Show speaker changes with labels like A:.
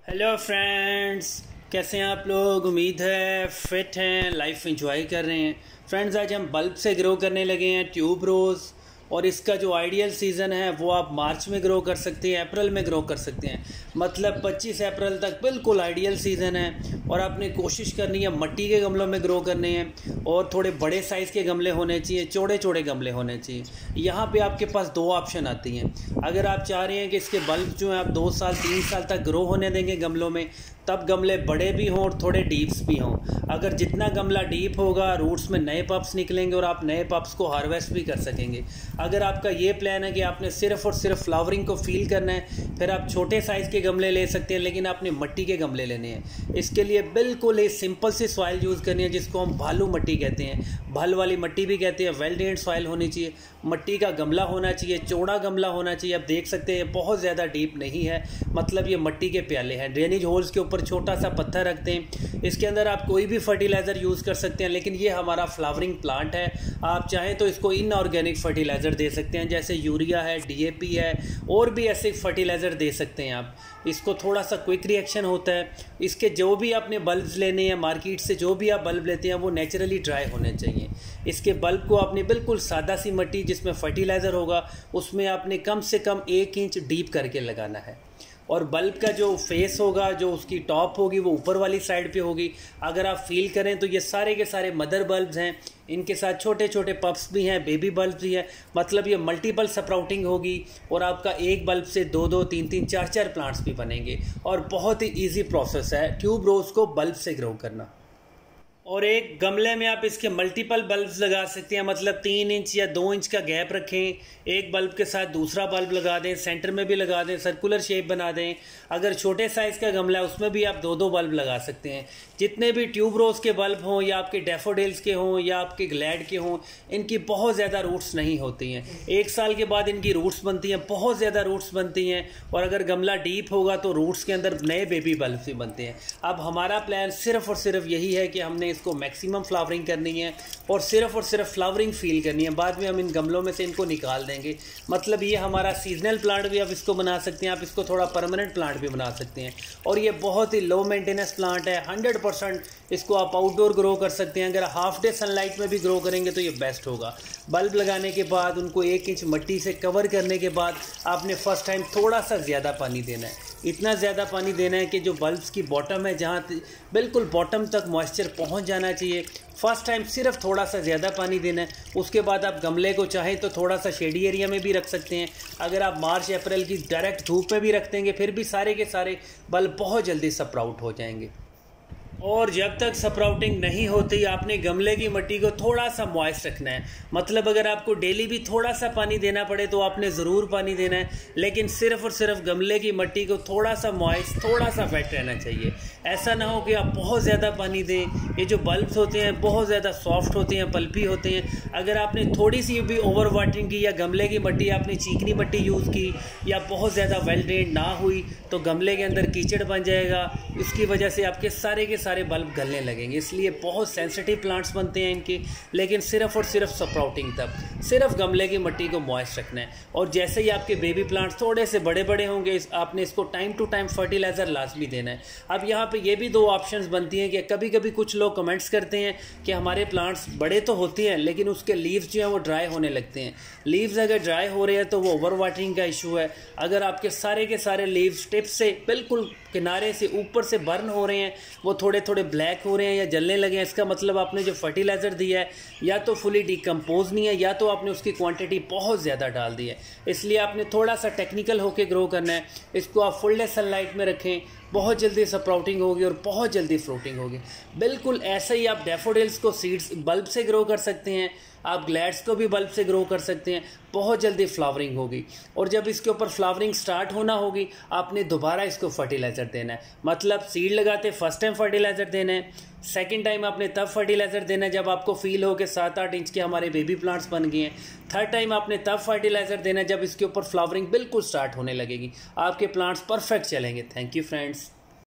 A: Hello friends, कैसे हैं आप लोग। उम्मीद है फिट हैं, लाइफ एंजॉय कर रहे हैं। फ्रेंड्स, आज हम बल्ब से ग्रो करने लगे हैं ट्यूब रोज़, और इसका जो आइडियल सीज़न है वो आप मार्च में ग्रो कर सकते हैं, अप्रैल में ग्रो कर सकते हैं। मतलब 25 अप्रैल तक बिल्कुल आइडियल सीज़न है। और आपने कोशिश करनी है मट्टी के गमलों में ग्रो करने हैं, और थोड़े बड़े साइज़ के गमले होने चाहिए, चौड़े चौड़े गमले होने चाहिए। यहाँ पे आपके पास दो ऑप्शन आती हैं। अगर आप चाह रहे हैं कि इसके बल्ब जो हैं आप 2 साल 3 साल तक ग्रो होने देंगे गमलों में, तब गमले बड़े भी हों और थोड़े डीप्स भी हों। अगर जितना गमला डीप होगा, रूट्स में नए पप्स निकलेंगे और आप नए पप्स को हार्वेस्ट भी कर सकेंगे। अगर आपका ये प्लान है कि आपने सिर्फ और सिर्फ फ्लावरिंग को फील करना है, फिर आप छोटे साइज़ के गमले ले सकते हैं, लेकिन आपने मिट्टी के गमले लेने हैं। इसके लिए बिल्कुल एक सिंपल सी सॉइल यूज़ करनी है, जिसको हम भालू मिट्टी कहते हैं, भल वाली मिट्टी भी कहते हैं। वेल ड्रेन्ड सॉइल होनी चाहिए, मिट्टी का गमला होना चाहिए, चौड़ा गमला होना चाहिए। आप देख सकते हैं बहुत ज़्यादा डीप नहीं है, मतलब ये मिट्टी के प्याले हैं। ड्रेनेज होल्स के ऊपर छोटा सा पत्थर रखते हैं। इसके अंदर आप कोई भी फर्टिलाइज़र यूज़ कर सकते हैं, लेकिन ये हमारा फ्लावरिंग प्लांट है। आप चाहें तो इसको इनऑर्गेनिक फर्टिलाइज़र दे सकते हैं, जैसे यूरिया है, डीएपी है, और भी ऐसे फर्टिलाइज़र दे सकते हैं आप। इसको थोड़ा सा क्विक रिएक्शन होता है। इसके जो भी आपने बल्ब्स लेने हैं मार्केट से, जो भी आप बल्ब लेते हैं वो नेचुरली ड्राई होने चाहिए। इसके बल्ब को आपने बिल्कुल सादा सी मिट्टी जिसमें फर्टिलाइज़र होगा, उसमें आपने कम से कम 1 इंच डीप करके लगाना है। और बल्ब का जो फेस होगा, जो उसकी टॉप होगी, वो ऊपर वाली साइड पे होगी। अगर आप फील करें तो ये सारे के सारे मदर बल्ब्स हैं। इनके साथ छोटे छोटे पप्स भी हैं, बेबी बल्ब भी हैं। मतलब ये मल्टीपल स्प्राउटिंग होगी, और आपका एक बल्ब से 2-2, 3-3, 4-4 प्लांट्स भी बनेंगे। और बहुत ही ईजी प्रोसेस है ट्यूब रोज़ को बल्ब से ग्रो करना। और एक गमले में आप इसके मल्टीपल बल्ब्स लगा सकते हैं। मतलब 3 इंच या 2 इंच का गैप रखें, एक बल्ब के साथ दूसरा बल्ब लगा दें, सेंटर में भी लगा दें, सर्कुलर शेप बना दें। अगर छोटे साइज़ का गमला है उसमें भी आप 2-2 बल्ब लगा सकते हैं। जितने भी ट्यूब रोज़ के बल्ब हों, या आपके डैफोडिल्स के हों, या आपके ग्लैड के हों, इनकी बहुत ज़्यादा रूट्स नहीं होती हैं। 1 साल के बाद इनकी रूट्स बनती हैं, बहुत ज़्यादा रूट्स बनती हैं। और अगर गमला डीप होगा तो रूट्स के अंदर नए बेबी बल्ब भी बनते हैं। अब हमारा प्लान सिर्फ और सिर्फ यही है कि हमने इसको मैक्सिमम फ्लावरिंग करनी है, और सिर्फ फ्लावरिंग फील करनी है। बाद में हम इन गमलों में से इनको निकाल देंगे। मतलब ये हमारा सीजनल प्लांट भी आप इसको बना सकते हैं, आप इसको थोड़ा परमानेंट प्लांट भी बना सकते हैं। और ये बहुत ही लो मेंटेनेंस प्लांट है। 100% इसको आप आउटडोर ग्रो कर सकते हैं। अगर हाफ डे सनलाइट में भी ग्रो करेंगे तो ये बेस्ट होगा। बल्ब लगाने के बाद उनको 1 इंच मिट्टी से कवर करने के बाद आपने फर्स्ट टाइम थोड़ा सा ज़्यादा पानी देना है। इतना ज़्यादा पानी देना है कि जो बल्ब्स की बॉटम है, जहाँ बिल्कुल बॉटम तक मॉइस्चर पहुँच जाना चाहिए। फर्स्ट टाइम सिर्फ थोड़ा सा ज़्यादा पानी देना है। उसके बाद आप गमले को चाहें तो थोड़ा सा शेडी एरिया में भी रख सकते हैं। अगर आप मार्च अप्रैल की डायरेक्ट धूप में भी रख देंगे, फिर भी सारे के सारे बल्ब बहुत जल्दी स्प्राउट हो जाएंगे। और जब तक स्प्राउटिंग नहीं होती, आपने गमले की मिट्टी को थोड़ा सा मॉइस्ट रखना है। मतलब अगर आपको डेली भी थोड़ा सा पानी देना पड़े तो आपने ज़रूर पानी देना है, लेकिन सिर्फ और सिर्फ गमले की मिट्टी को थोड़ा सा मॉइस्ट, थोड़ा सा वेट रहना चाहिए। ऐसा ना हो कि आप बहुत ज़्यादा पानी दें। ये जो बल्ब्स होते हैं बहुत ज़्यादा सॉफ्ट होते हैं, पल्पी होते हैं। अगर आपने थोड़ी सी भी ओवर वाटरिंग की, या गमले की मिट्टी आपने चीकनी मिट्टी यूज़ की, या बहुत ज़्यादा वेल ड्रेन्ड ना हुई, तो गमले के अंदर कीचड़ बन जाएगा। इसकी वजह से आपके सारे के सारे बल्ब गलने लगेंगे। इसलिए बहुत सेंसिटिव प्लांट्स बनते हैं इनके, लेकिन सिर्फ और सिर्फ स्प्राउटिंग तक सिर्फ गमले की मिट्टी को मॉइस्ट रखना है। और जैसे ही आपके बेबी प्लांट्स थोड़े से बड़े बड़े होंगे, आपने इसको टाइम टू टाइम फर्टिलाइज़र लाजमी देना है। अब यहाँ पे ये भी 2 ऑप्शंस बनती हैं कि कभी कभी कुछ लोग कमेंट्स करते हैं कि हमारे प्लांट्स बड़े तो होते हैं, लेकिन उसके लीव्स जो हैं वो ड्राई होने लगते हैं। लीव्स अगर ड्राई हो रहे हैं तो वो ओवर वाटरिंग का इशू है। अगर आपके सारे के सारे लीव्स टिप से बिल्कुल किनारे से ऊपर से बर्न हो रहे हैं, वो थोड़े थोड़े ब्लैक हो रहे हैं या जलने लगे हैं, इसका मतलब आपने जो फर्टिलाइज़र दिया है या तो फुली डिकम्पोज नहीं है, या तो आपने उसकी क्वांटिटी बहुत ज़्यादा डाल दी है। इसलिए आपने थोड़ा सा टेक्निकल होकर ग्रो करना है। इसको आप फुल डे सनलाइट में रखें, बहुत जल्दी स्प्राउटिंग होगी और बहुत जल्दी फ्रूटिंग होगी। बिल्कुल ऐसे ही आप डैफोडिल्स को सीड्स बल्ब से ग्रो कर सकते हैं, आप ग्लैड्स को भी बल्ब से ग्रो कर सकते हैं। बहुत जल्दी फ्लावरिंग होगी, और जब इसके ऊपर फ्लावरिंग स्टार्ट होना होगी, आपने दोबारा इसको फर्टिलाइज़र देना है। मतलब सीड लगाते फर्स्ट टाइम फर्टिलाइज़र देना है, सेकंड टाइम आपने तब फर्टिलाइज़र देना है जब आपको फील हो कि 7-8 इंच के हमारे बेबी प्लांट्स बन गए हैं। थर्ड टाइम आपने तब फर्टिलाइज़र देना है जब इसके ऊपर फ्लावरिंग बिल्कुल स्टार्ट होने लगेगी। आपके प्लांट्स परफेक्ट चलेंगे। Thank you friends.